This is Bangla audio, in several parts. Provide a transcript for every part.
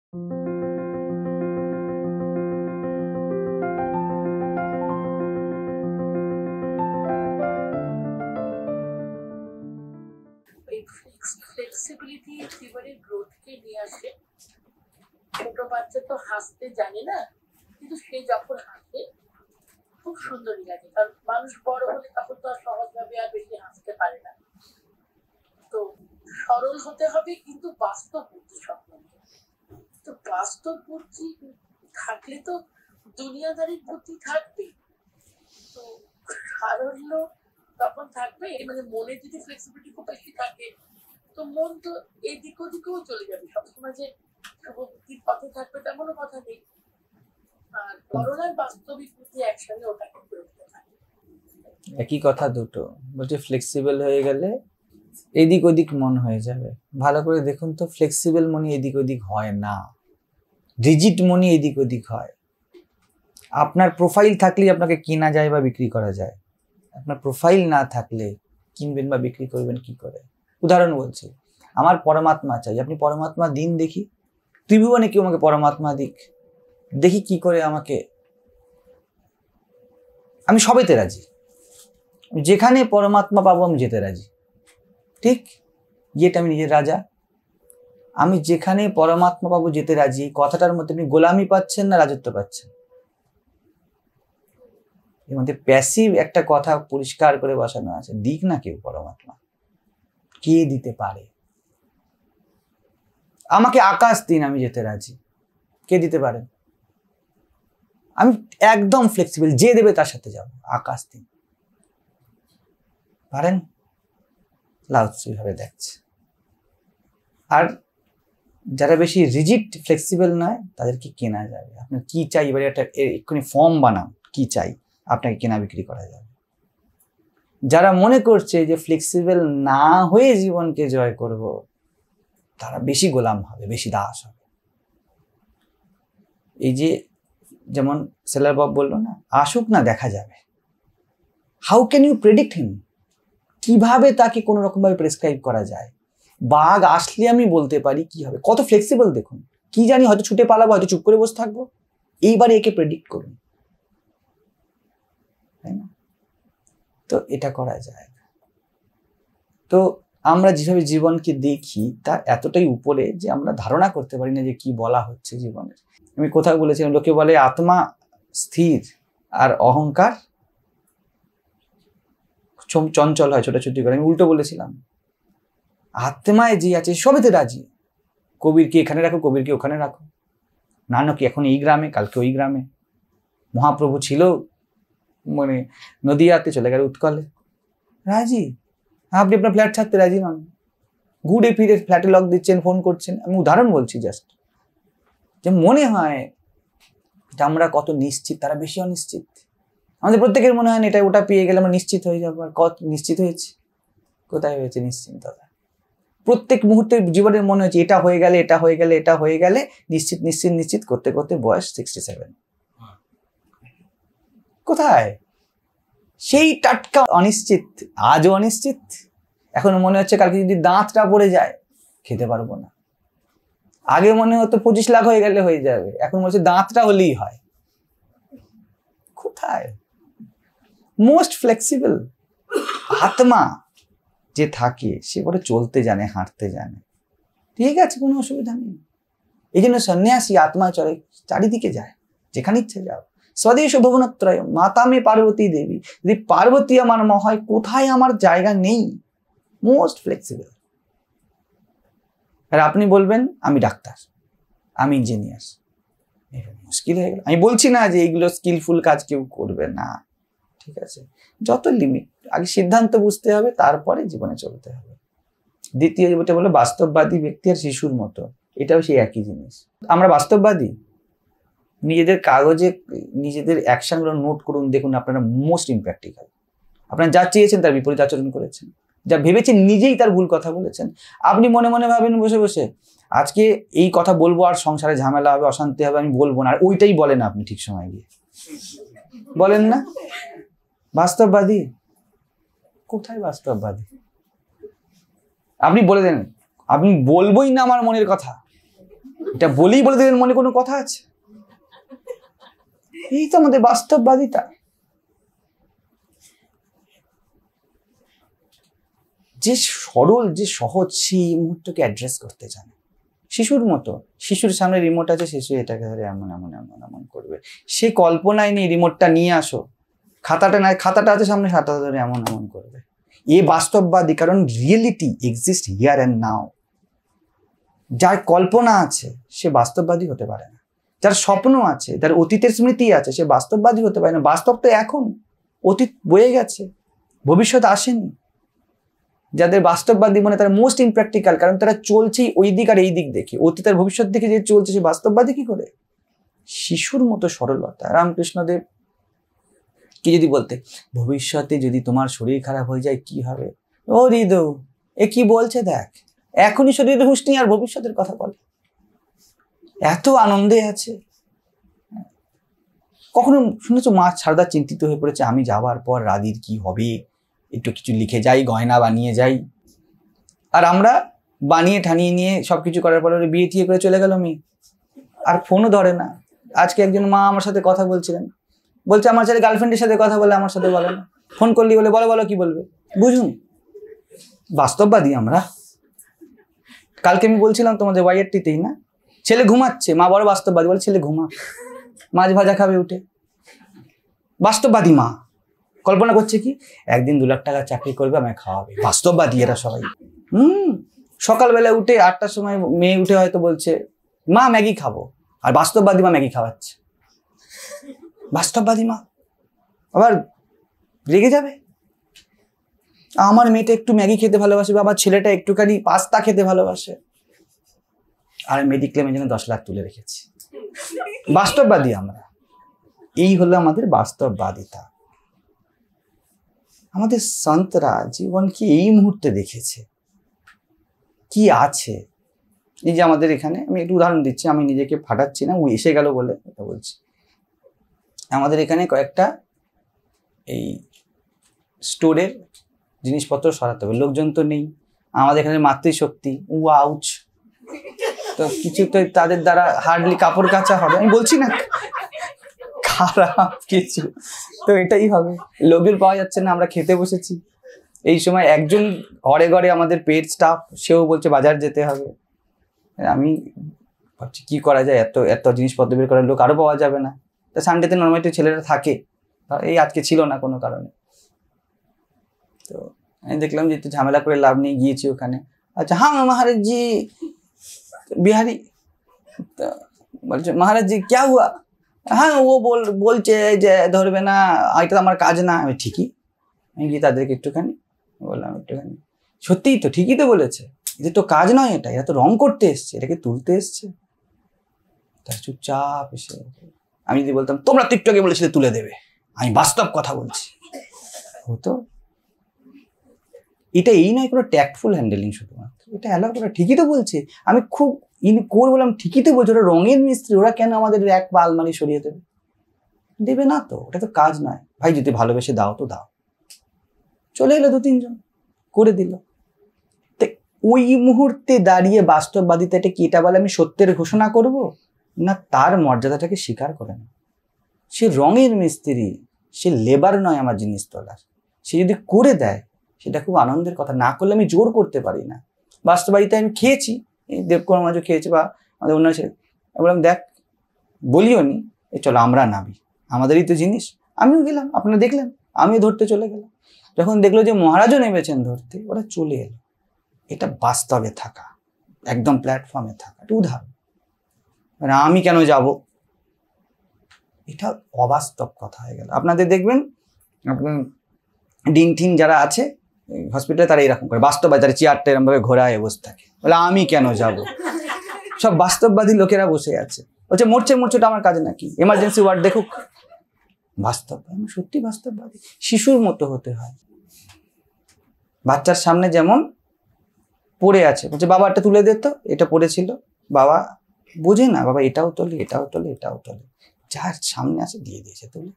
ফ্লেক্সিবিলিটি জীবনের গ্রোথকে নিয়ে আসে। ছোট বাচ্চা তো হাসতে জানে না, কিন্তু সে যখন হাসে খুব সুন্দরই লাগে, কারণ মানুষ বড় হলে তখন তো আর সহজভাবে আর বেশি হাসতে পারে না। তো সরল হতে হবে, কিন্তু বাস্তব বুদ্ধি সম্বন্ধে। তো বাস্তব বুদ্ধি থাকলে তো দুনিয়াদারির বুদ্ধি থাকবে, তো সারল্য তখন থাকবে। মানে মনে যদি ফ্লেক্সিবিলিটি খুব বেশি থাকে, তো মন তো এদিক ওদিকেও চলে যাবে, সবসময় যে শুভবুদ্ধির পথে থাকবে তেমনও কথা নেই। আর করোনার বাস্তবিক বুদ্ধি একসঙ্গে ওটাকে করতে থাকে। একই কথা দুটো বলছে, ফ্লেক্সিবল হয়ে গেলে এদিক ওদিক মন হয়ে যাবে। ভালো করে দেখুন তো, ফ্লেক্সিবল মনে এদিক ওদিক হয় না, রিজিড মনে এদিক ওদিক হয়। আপনার প্রোফাইল থাকলেই আপনাকে কেনা যায় বা বিক্রি করা যায়, আপনার প্রোফাইল না থাকলে কিনবেন বা বিক্রি করবেন কি করে? উদাহরণ বলছি, আমার পরমাত্মা চাই, আপনি পরমাত্মা দিন দেখি, ত্রিভুবনে কেউ আমাকে পরমাত্মা দিক, দেখি কি করে আমাকে, আমি সবেতে রাজি, যেখানে পরমাত্মা পাবো আমি যেতে রাজি। ঠিক যেটা আমি নিজের রাজা, আমি যেখানে পরমাত্মা পাবো যেতে রাজি। কথাটার মধ্যে আপনি গোলামি পাচ্ছেন না রাজত্ব পাচ্ছেন? এর মধ্যে প্যাসিভ একটা কথা পরিষ্কার করে বসানো আছে, দিক না কেউ পরমাত্মা, কে দিতে পারে? আমাকে আকাশ দিন, আমি যেতে রাজি, কে দিতে পারেন? আমি একদম ফ্লেক্সিবল, যে দেবে তার সাথে যাব, আকাশ দিন, পারেন? লাউৎসু ভাবে দেখছে। আর যারা বেশি রিজিড ফ্লেক্সিবল নয় তাদেরকে কেনা যাবে। আপনার কি চাই, এবারে একটা এক্ষুনি ফর্ম বানান, কি চাই, আপনাকে কেনা বিক্রি করা যাবে। যারা মনে করছে যে ফ্লেক্সিবল না হয়ে জীবনকে জয় করব, তারা বেশি গোলাম হবে, বেশি দাস হবে। এই যে যেমন সেলার বাব বললো না, আসুক না দেখা যাবে। How can you predict him? কিভাবে তাকে কোনো রকম ভাবে প্রেসক্রাইব করা যায়? বাঘ আসলে আমি বলতে পারি কি হবে, কত ফ্লেক্সিবল দেখুন। কি জানি, হয়তো ছুটে পালাবো, হয়তো চুপ করে বসে থাকবো। এইবারে একে প্রেডিক্ট করুন, তাই না? তো এটা করা যায় না। তো আমরা যেভাবে জীবনকে দেখি তা এতটাই উপরে যে আমরা ধারণা করতে পারি না যে কি বলা হচ্ছে জীবনের। আমি কোথাও বলেছিলাম, লোকে বলে আত্মা স্থির আর অহংকার চঞ্চল হয়, ছোটাছুটি করে। আমি উল্টো বলেছিলাম, আত্মায় যে আছে সবেতে রাজি। কবিরকে এখানে রাখো, কবিরকে ওখানে রাখো। নানক এখন এই গ্রামে, কালকে ওই গ্রামে। মহাপ্রভু ছিল মানে নদিয়াতে, চলে গেল উৎকলে, রাজি। আপনি আপনার ফ্ল্যাট ছাড়তে রাজি নন, ঘুরে ফিরে ফ্ল্যাটে লক দিচ্ছেন, ফোন করছেন। আমি উদাহরণ বলছি জাস্ট, যে মনে হয় যে আমরা কত নিশ্চিত, তারা বেশি অনিশ্চিত। আমাদের প্রত্যেকের মনে হয় এটা ওটা পেয়ে গেলে আমরা নিশ্চিত হয়ে যাবো। আর কত নিশ্চিত হয়েছে? কোথায় হয়েছে নিশ্চিন্ততা? প্রত্যেক মুহূর্তে জীবনের মনে হচ্ছে এটা হয়ে গেলে, এটা হয়ে গেলে, এটা হয়ে গেলে, নিশ্চিত নিশ্চিত নিশ্চিত করতে করতে বয়স 67। কোথায় সেই টাটকা অনিশ্চিত? আজও অনিশ্চিত। এখন মনে হচ্ছে কালকে যদি দাঁতটা পড়ে যায় খেতে পারবো না। আগে মনে হতো 25 লাখ হয়ে গেলে হয়ে যাবে, এখন মনে হচ্ছে দাঁতটা হলেই হয়। কোথায়? মোস্ট ফ্লেক্সিবল আত্মা যে থাকে সে বলে চলতে জানে, হাঁটতে জানে, ঠিক আছে, কোনো অসুবিধা নেই। এই জন্য সন্ন্যাসী আত্মা চলে, চারিদিকে যায়, যেখানে ইচ্ছে যাও। স্বদেশ ভুবনত্রয় মাতা মে পার্বতী দেবী, যদি পার্বতী আমার মা হয়, কোথায় আমার জায়গা নেই? Most flexible. আর আপনি বলবেন আমি ডাক্তার, আমি ইঞ্জিনিয়ার, মুশকিল হয়ে গেল। আমি বলছি না যে এইগুলো স্কিলফুল কাজ কেউ করবে না, ঠিক আছে, যত লিমিট, আগে সিদ্ধান্ত বুঝতে হবে, তারপরে জীবনে চলতে হবে। দ্বিতীয় যেটা বলে বাস্তববাদী ব্যক্তি আর শিশুর মতো, এটাও সেই একই জিনিস। আমরা বাস্তববাদী, নিজেদের কাগজে নিজেদের অ্যাকশনগুলো নোট করুন, দেখুন আপনারা মোস্ট ইম্প্র্যাকটিক্যাল। আপনারা যা চেয়েছেন তার বিপরীত আচরণ করেছেন, যা ভেবেছেন নিজেই তার ভুল কথা বলেছেন। আপনি মনে মনে ভাবেন বসে বসে আজকে এই কথা বলবো আর সংসারে ঝামেলা হবে, অশান্তি হবে, আমি বলবো না, আর ওইটাই বলেন আপনি ঠিক সময় গিয়ে বলেন না। বাস্তববাদী কোথায়? বাস্তববাদী আপনি বলে দেন আমি বলবোই না আমার মনের কথা, এটা বলেই বলে দেবেন মনে কোনো কথা আছে? এই তো আমাদের বাস্তববাদিতা। যে সরল, যে সহজ, সেই মুহূর্তকে অ্যাড্রেস করতে জানে। শিশুর মতো, শিশুর সামনে রিমোট আছে, শিশু এটাকে ধরে এমন এমন এমন এমন করবে। সে কল্পনায় নেই রিমোটটা নিয়ে আসো, খাতাটা নাই, খাতাটা আছে সামনে, খাতাটা ধরে এমন এমন করবে। এ বাস্তববাদী, কারণ reality exist here and now. যার কল্পনা আছে সে বাস্তববাদী হতে পারে না। যার স্বপ্ন আছে, যার অতীতের স্মৃতি আছে, সে বাস্তববাদী হতে পারে না। বাস্তব তো এখন, অতীত বয়ে গেছে, ভবিষ্যৎ আসেনি। যাদের বাস্তববাদী মনে, তারা মোস্ট ইমপ্র্যাকটিক্যাল, কারণ তারা চলছেই ওই দিক আর এই দিক দেখে। অতীত আর ভবিষ্যৎ দেখে যে চলছে, সে বাস্তববাদী কি করে? শিশুর মতো সরলতা। রামকৃষ্ণদেব কি যদি বলতে, ভবিষ্যতে যদি তোমার শরীর খারাপ হয়ে যায় কি হবে? ও হৃদয়, এ কি বলছে দেখ, এখনই শরীরে হুঁশ নেই আর ভবিষ্যতের কথা বলে। এত আনন্দে আছে। কখনো শুনেছো মা সারদা চিন্তিত হয়ে পড়েছে, আমি যাবার পর রাধির কি হবে, একটু কিছু লিখে যাই, গয়না বানিয়ে যাই। আর আমরা বানিয়ে ঠানিয়ে নিয়ে সবকিছু করার পরে বিয়ে টিয়ে করে চলে গেল মেয়ে, আর ফোনও ধরে না। আজকে একজন মা আমার সাথে কথা বলছিলেন, বলছে আমার ছেলে গার্লফ্রেন্ডের সাথে কথা বলে, আমার সাথে বলে না। ফোন করলি বলে বলো বলো কি বলবে। বুঝুন, বাস্তববাদী আমরা। কালকে আমি বলছিলাম তোমাদের ওয়াইআরটিতেই না, ছেলে ঘুমাচ্ছে, মা বড় বাস্তববাদী, বলে ছেলে ঘুমা, মাছ ভাজা খাবে উঠে। বাস্তববাদী মা কল্পনা করছে কি, একদিন 2 লাখ টাকা চাকরি করবে, আমায় খাওয়াবে। বাস্তববাদী এরা সবাই। সকালবেলা উঠে 8টার সময় মেয়ে উঠে হয়তো বলছে মা ম্যাগি খাবো, আর বাস্তববাদী মা ম্যাগি খাওয়াচ্ছে। বাস্তববাদী মা আবার রেগে যাবে, আমার মেয়েটা একটু ম্যাগি খেতে ভালোবাসে, আমার ছেলেটা একটুখানি পাস্তা খেতে ভালোবাসে, আর মেডিক্লেমের জন্য 10 লাখ তুলে রেখেছি। বাস্তববাদী আমরা। এই হলো আমাদের বাস্তববাদিতা। আমাদের সন্তরা জীবনকে এই মুহূর্তে দেখেছে কি আছে। এই যে আমাদের এখানে, আমি একটু উদাহরণ দিচ্ছি, আমি নিজেকে ফাটাচ্ছি না, ও এসে গেল বলে এটা বলছি। আমাদের এখানে কয়েকটা এই স্টোরের জিনিসপত্র সরাতে হবে, লোকজন তো নেই। আমাদের এখানে মাতৃশক্তি আউচ, তো কিছু তো তাদের দ্বারা হার্ডলি কাপড় কাচা হবে। আমি বলছি না খারাপ কিছু, তো এটাই হবে। লোকজন পাওয়া যাচ্ছে না, আমরা খেতে বসেছি। এই সময় একজন ঘরে ঘরে আমাদের পেড স্টাফ, সেও বলছে বাজার যেতে হবে। আমি ভাবছি কি করা যায়, এত এত জিনিসপত্র বের করার লোক আরো পাওয়া যাবে না। তা সানডেতে নর্মালি ছেলেরা থাকে, এই আজকে ছিল না কোনো কারণে। তো আমি দেখলাম যে একটু ঝামেলা করে লাভ নেই, গিয়েছি ওখানে। আচ্ছা হ্যাঁ মহারাজ জি, বিহারি তো বলছে মহারাজ জি ক্যা হুয়া, হ্যাঁ ও বলছে যে ধরবে না, এটা তো আমার কাজ না। আমি ঠিকই, আমি গিয়ে তাদেরকে একটুখানি বললাম, একটুখানি সত্যিই তো ঠিকই তো বলেছে, এদের তো কাজ নয়, এরা তো রং করতে এসছে, এটাকে তুলতে এসছে। তার চুপচাপ এসে আমি যদি বলতাম তোমরা তো একটু আগে বলেছিলে তুলে দেবে, আমি বাস্তব কথা বলছি, হতো। এটা এই নয় কোনো ট্যাক্টফুল হ্যান্ডেলিং, শুধুমাত্র এটা অ্যালাউ করা। ঠিকই তো বলছে, আমি খুব কোর বললাম ঠিকই তো বলছে, ওরা রঙের মিস্ত্রি, ওরা কেন আমাদের র্যাক বা আলমারি সরিয়ে দেবে? দেবে না তো, ওটা তো কাজ নয়। ভাই যদি ভালোবেসে দাও তো দাও। চলে এলো 2-3 জন করে দিল। তো ওই মুহূর্তে দাঁড়িয়ে বাস্তববাদিতাটা কি এটা বলে আমি সত্যের ঘোষণা করব, না তার মর্যাদাটাকে স্বীকার করে না? সে রঙের মিস্ত্রি, সে লেবার নয় আমার জিনিস তোলার। সে যদি করে দেয় সেটা খুব আনন্দের কথা, না করলে আমি জোর করতে পারি না। বাস্তববাদিতা আমি খেয়েছি, দেবকুমার মাঝে খেয়েছি বা আমাদের অন্য ছেলে, বললাম দেখ বলিও নি, চলো আমরা নামি, আমাদেরই তো জিনিস। আমিও গেলাম, আপনারা দেখলেন, আমিও ধরতে চলে গেলাম। যখন দেখলো যে মহারাজও নেমেছেন ধরতে, ওরা চলে এলো। এটা বাস্তবে থাকা, একদম প্ল্যাটফর্মে থাকা, এটা উদাহরণ। মানে আমি কেন যাব, এটা অবাস্তব কথা হয়ে গেল। আপনাদের দেখবেন আপনার ডিন টিন যারা আছে হসপিটালে, তারা এরকম করে বাস্তববাদী, তারা চেয়ারটা এরকম ভাবে ঘোরায় বসে থাকে, বলে আমি কেন যাব। সব বাস্তববাদী লোকেরা বসে আছে, বলছে মরছে মরছেটা আমার কাজ নাকি, এমার্জেন্সি ওয়ার্ড দেখুক। বাস্তব, আমি সত্যি বাস্তববাদী। শিশুর মতো হতে হয়। বাচ্চার সামনে যেমন পড়ে আছে, বলছে বাবা এটা তুলে দে তো, এটা পড়েছিল, বাবা বোঝে না, বাবা এটাও তোলে এটাও তোলে এটাও তোলে, যার সামনে আছে দিয়ে দিয়েছে তুলে।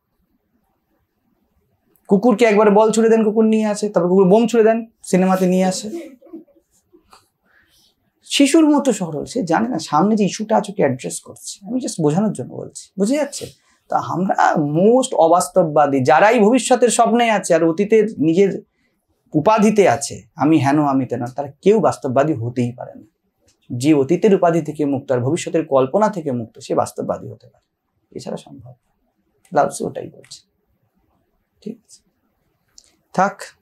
কুকুরকে একবার বল ছুড়ে দেন, কুকুর নিয়ে আসে, তারপর কুকুর বোম ছুড়ে দেন, সিনেমাতে নিয়ে আসে। শিশুর মতো সরল, সে জানে না সামনে যে ইস্যুটা আছে ওকে অ্যাড্রেস করছে। আমি জাস্ট বোঝানোর জন্য বলছি, বুঝে যাচ্ছে? তা আমরা মোস্ট অবাস্তববাদী, যারাই ভবিষ্যতের স্বপ্নে আছে আর অতীতের নিজের উপাধিতে আছে, আমি হেন আমি তেন, তারা কেউ বাস্তববাদী হতেই পারে না। যে অতীতের উপাধি থেকে মুক্ত আর ভবিষ্যতের কল্পনা থেকে মুক্ত, সে বাস্তববাদী হতে পারে, এছাড়া সম্ভব। লাউৎসে ওটাই বলছে। ঠিক আছে, থাক।